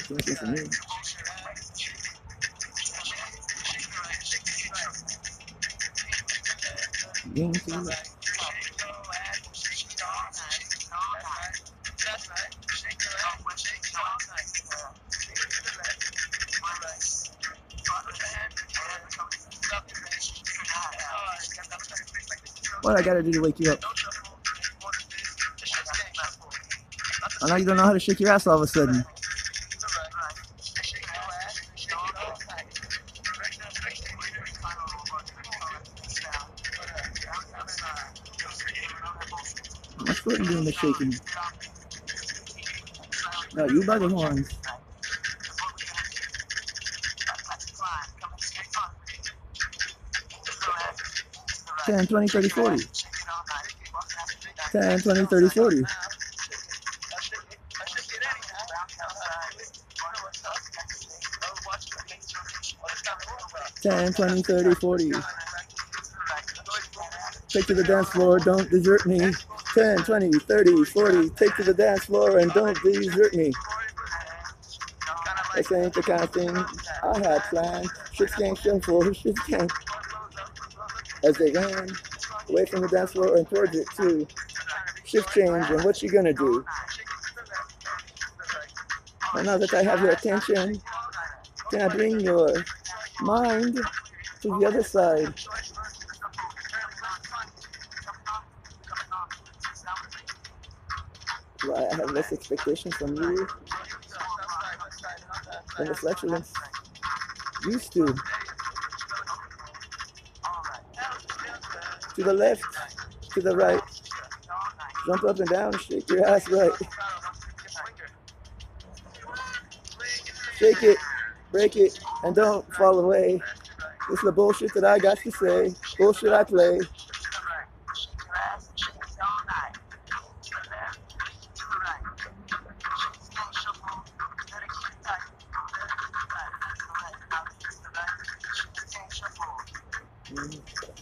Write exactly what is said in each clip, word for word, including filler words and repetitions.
Thinking for me. Game two. What I gotta do to wake you up? I know you don't know how to shake your ass all of a sudden. My foot doing the shaking. No, you by the horns. ten, twenty, thirty, forty. ten, twenty, thirty, forty. ten, twenty, thirty, forty. Take to the dance floor, don't desert me. ten, twenty, thirty, forty. Take to the dance floor and don't desert me. This ain't the kind of thing I had planned. Shit skank shuffle, shit skank. As they ran away from the dance floor and towards it too. Shift change, and what you gonna do? And now that I have your attention, can I bring your mind to the other side? Why I have less expectations from you than the flatulence used to. To the left, to the right. Jump up and down, shake your ass right. Shake it, break it, and don't fall away. This is the bullshit that I got to say. Bullshit I play. Mm.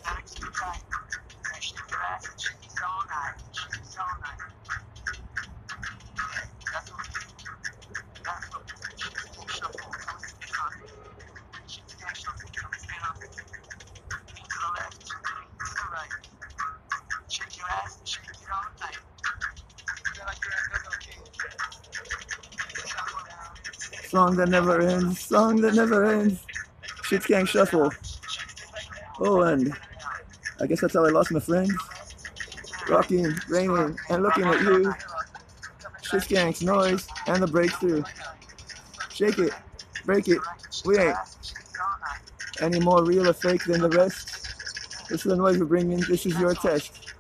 Song that never ends, song that never ends. Shit skank shuffle. Oh, and I guess that's how I lost my friends. Rocking, raining, and looking at you. Shit skank's noise and the breakthrough. Shake it, break it. We ain't any more real or fake than the rest. This is the noise we're bringing. This is your test.